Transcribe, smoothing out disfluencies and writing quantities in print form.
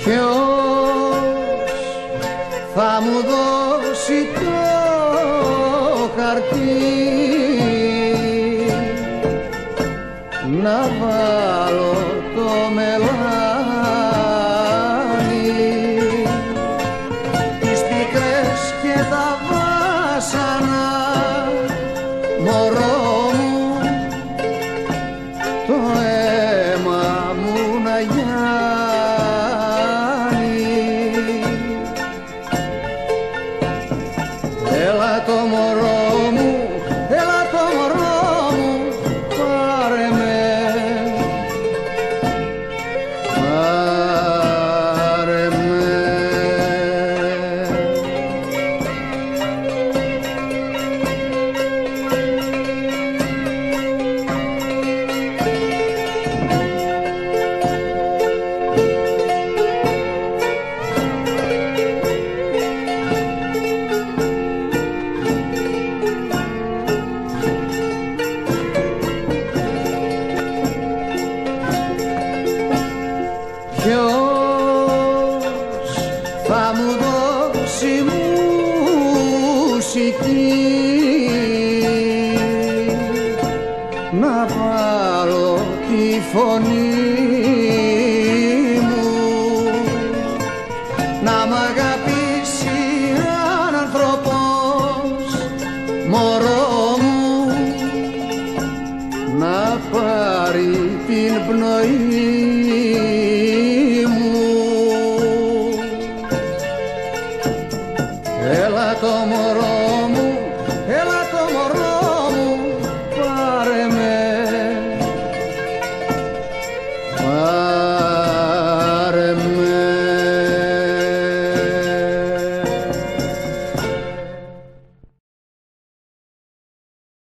Ποιος θα μου δώσει το χαρτί να βάλω το μελάνι, τις πίκρες και τα βάσανα, μωρό μου, το αίμα μου να γιάνει. Έλα το μωρό μου, έλα το μωρό μου, πάρε με, πάρε με. Ποιος θα μου δώσει μουσική να πάρω τη φωνή μου, να μ' αγαπήσει έναν άνθρωπος, μωρό μου, να πάρει την πνοή μου. Έλα το